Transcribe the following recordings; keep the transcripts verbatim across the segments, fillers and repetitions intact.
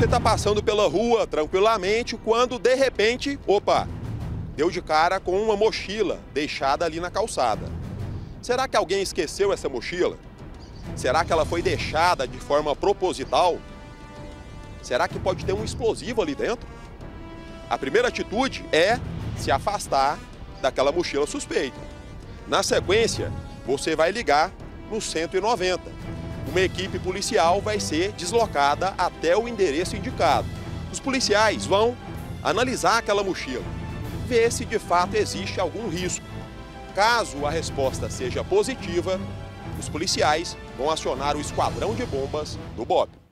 está passando pela rua tranquilamente quando, de repente, opa, deu de cara com uma mochila deixada ali na calçada. Será que alguém esqueceu essa mochila? Será que ela foi deixada de forma proposital? Será que pode ter um explosivo ali dentro? A primeira atitude é se afastar daquela mochila suspeita. Na sequência, você vai ligar no cento e noventa. Uma equipe policial vai ser deslocada até o endereço indicado. Os policiais vão analisar aquela mochila, ver se de fato existe algum risco. Caso a resposta seja positiva, os policiais vão acionar o esquadrão de bombas do B O P.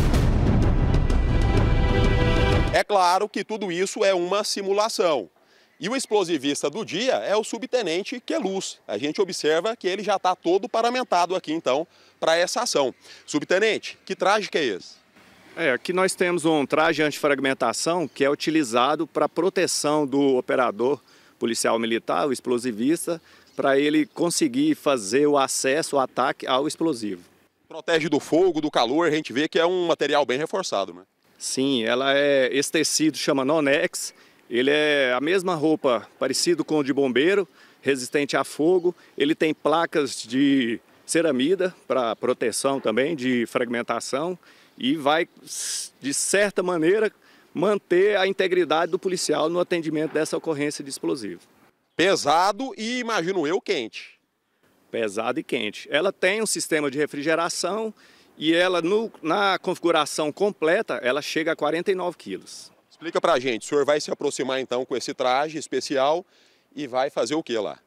É claro que tudo isso é uma simulação. E o explosivista do dia é o subtenente Queluz. A gente observa que ele já está todo paramentado aqui, então, para essa ação. Subtenente, que traje que é esse? É, aqui nós temos um traje antifragmentação que é utilizado para proteção do operador policial militar, o explosivista, para ele conseguir fazer o acesso, o ataque ao explosivo. Protege do fogo, do calor, a gente vê que é um material bem reforçado, né? Sim, ela é, esse tecido chama Nonex. Ele é a mesma roupa, parecido com o de bombeiro, resistente a fogo. Ele tem placas de ceramida para proteção também, de fragmentação. E vai, de certa maneira, manter a integridade do policial no atendimento dessa ocorrência de explosivo. Pesado e, imagino eu, quente. Pesado e quente. Ela tem um sistema de refrigeração e ela, no, na configuração completa, ela chega a quarenta e nove quilos. Explica pra gente, o senhor vai se aproximar então com esse traje especial e vai fazer o que lá?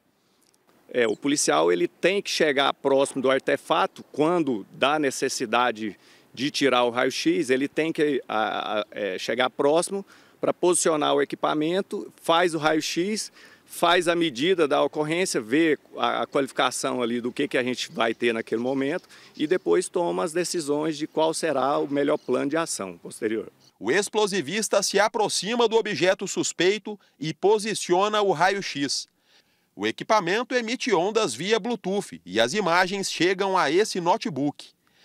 É, o policial ele tem que chegar próximo do artefato quando dá necessidade de tirar o raio-x, ele tem que a, a, é, chegar próximo para posicionar o equipamento, faz o raio-x, faz a medida da ocorrência, vê a, a qualificação ali do que, que a gente vai ter naquele momento e depois toma as decisões de qual será o melhor plano de ação posterior. O explosivista se aproxima do objeto suspeito e posiciona o raio-x. O equipamento emite ondas via Bluetooth e as imagens chegam a esse notebook.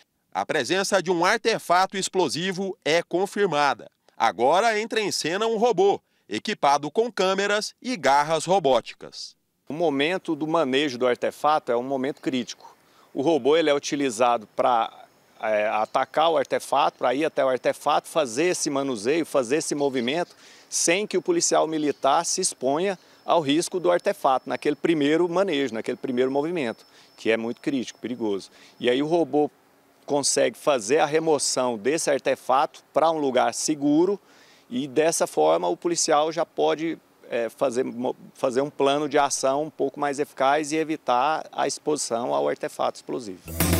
A presença de um artefato explosivo é confirmada. Agora entra em cena um robô, equipado com câmeras e garras robóticas. O momento do manejo do artefato é um momento crítico. O robô ele é utilizado para É, atacar o artefato, para ir até o artefato, fazer esse manuseio, fazer esse movimento, sem que o policial militar se exponha ao risco do artefato, naquele primeiro manejo, naquele primeiro movimento, que é muito crítico, perigoso. E aí o robô consegue fazer a remoção desse artefato para um lugar seguro e dessa forma o policial já pode é, fazer, fazer um plano de ação um pouco mais eficaz e evitar a exposição ao artefato explosivo.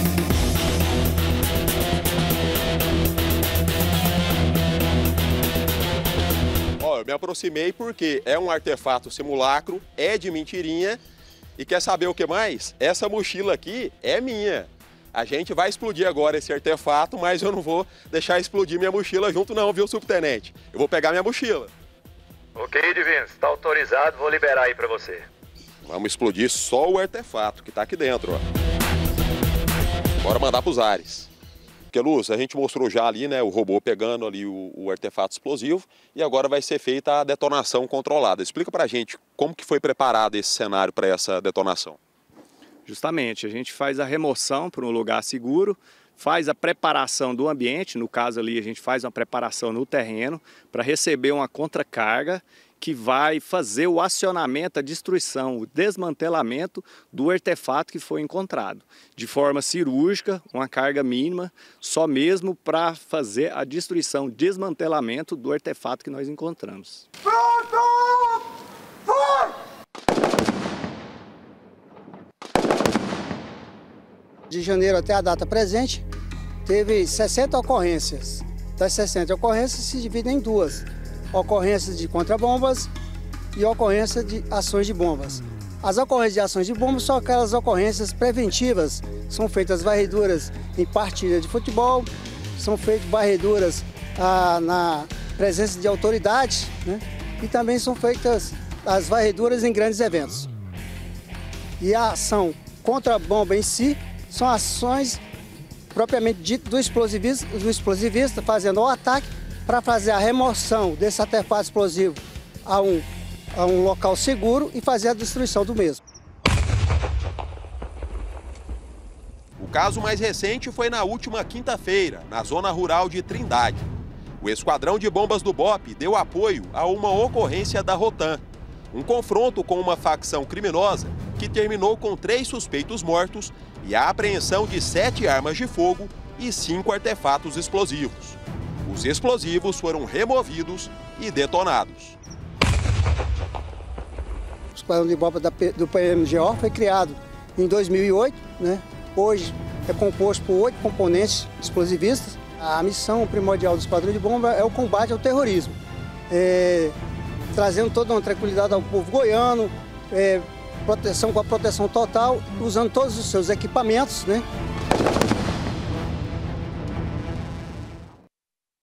Eu me aproximei porque é um artefato simulacro, é de mentirinha e quer saber o que mais? Essa mochila aqui é minha. A gente vai explodir agora esse artefato, mas eu não vou deixar explodir minha mochila junto não, viu, subtenente? Eu vou pegar minha mochila. Ok, Divino, está autorizado, vou liberar aí para você. Vamos explodir só o artefato que está aqui dentro, ó. Bora mandar para os ares. Queluz, a gente mostrou já ali, né, o robô pegando ali o, o artefato explosivo e agora vai ser feita a detonação controlada. Explica pra gente como que foi preparado esse cenário para essa detonação. Justamente, a gente faz a remoção para um lugar seguro, faz a preparação do ambiente, no caso ali a gente faz uma preparação no terreno para receber uma contracarga que vai fazer o acionamento, a destruição, o desmantelamento do artefato que foi encontrado. De forma cirúrgica, uma carga mínima, só mesmo para fazer a destruição, desmantelamento do artefato que nós encontramos. Pronto! Foi! De janeiro até a data presente, teve sessenta ocorrências. Das sessenta ocorrências se dividem em duas. Ocorrências de contrabombas e ocorrência de ações de bombas. As ocorrências de ações de bombas são aquelas ocorrências preventivas. São feitas varreduras em partida de futebol, são feitas varreduras ah, na presença de autoridades, né? E também são feitas as varreduras em grandes eventos. E a ação contra a bomba em si são ações propriamente ditas do explosivista, do explosivista fazendo o ataque para fazer a remoção desse artefato explosivo a um, a um local seguro e fazer a destruição do mesmo. O caso mais recente foi na última quinta-feira, na zona rural de Trindade. O Esquadrão de Bombas do B O P deu apoio a uma ocorrência da Rotan, um confronto com uma facção criminosa que terminou com três suspeitos mortos e a apreensão de sete armas de fogo e cinco artefatos explosivos. Os explosivos foram removidos e detonados. O Esquadrão de Bombas do P M G O foi criado em dois mil e oito, né? Hoje é composto por oito componentes explosivistas. A missão primordial do Esquadrão de Bomba é o combate ao terrorismo, é, trazendo toda uma tranquilidade ao povo goiano, é, proteção com a proteção total, usando todos os seus equipamentos, né?